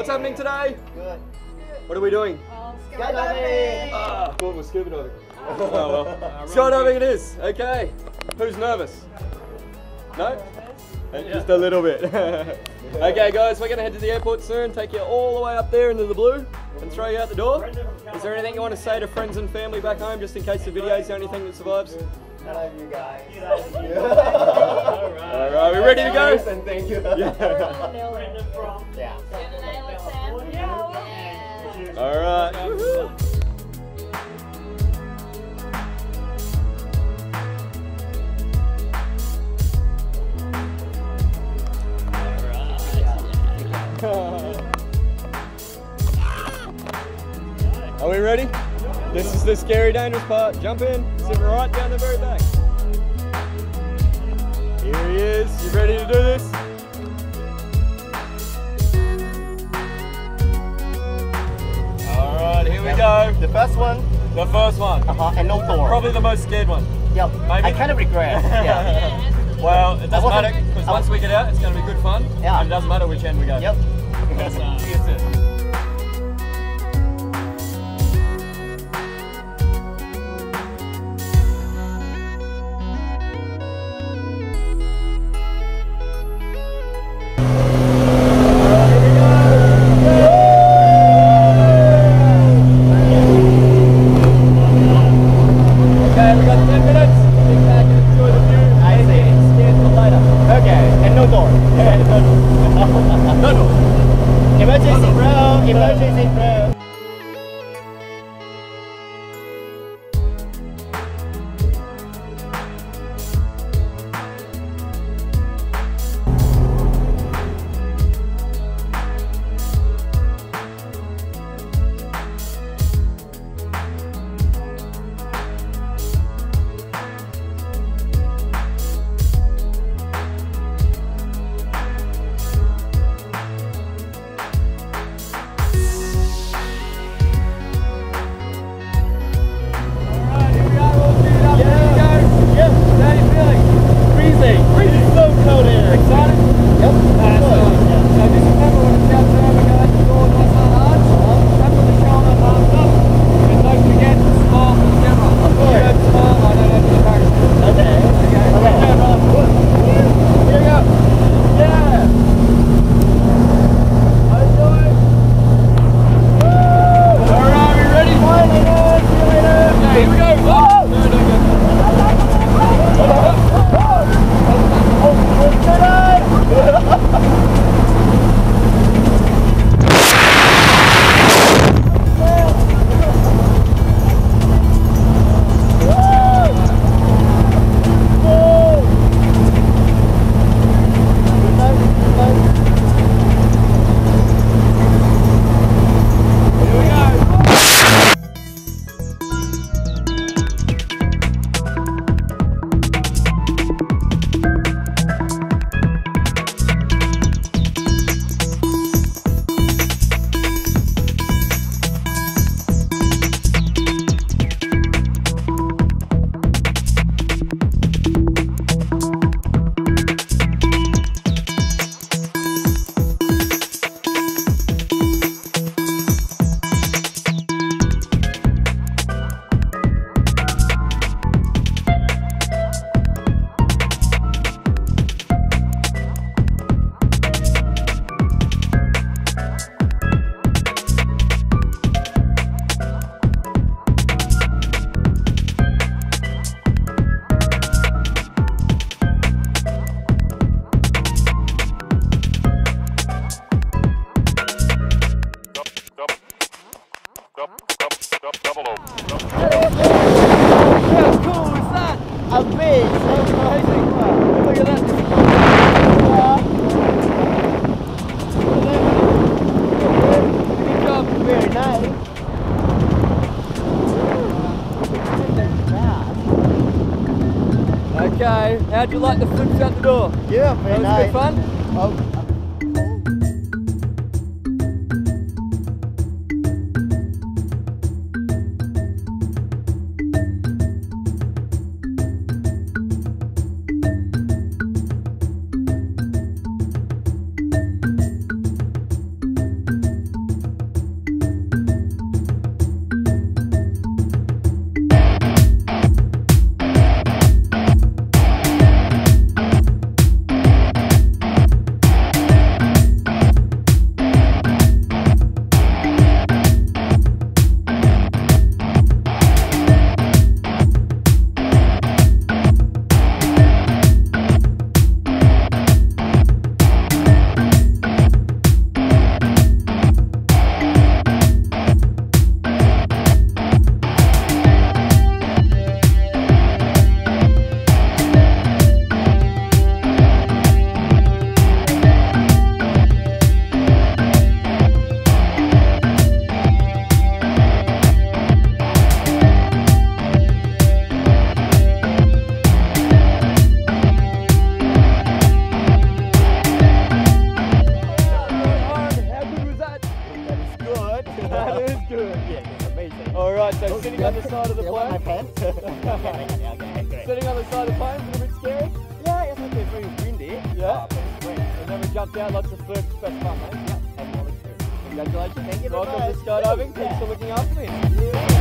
What's happening today? Good. What are we doing? Skydiving! I thought it was scuba diving. Oh well. Skydiving it is. Okay. Who's nervous? No? Just a little bit. Okay guys, we're going to head to the airport soon, take you all the way up there into the blue and throw you out the door. Is there anything you want to say to friends and family back home just in case the video is the only thing that survives? I love you guys. Alright, we ready to go? Thank you. Yeah. Alright. Are we ready? This is the scary, dangerous part. Jump in, sit right down the very back. Here he is. You ready to do this? Alright, here we go. The first one. The first one. And no door. Probably the most scared one. Yep. Maybe? I kind of regret. Yeah. Well, it doesn't matter, because once we get out, it's going to be good fun. Yeah. And it doesn't matter which end we go. Yep. That's it. Emergency, bro! Emergency, bro! Okay, how'd you like the flips out the door? Yeah, very nice. That was good fun? Oh. sitting on the side of the plane, is it a bit scary? Yeah, it's okay, very windy. Yeah. But it's great. We've never jumped out, lots of flips, best fun, mate. Yeah, I'm all experienced. Congratulations. Thank you very Welcome to much. skydiving. Thanks for looking after me.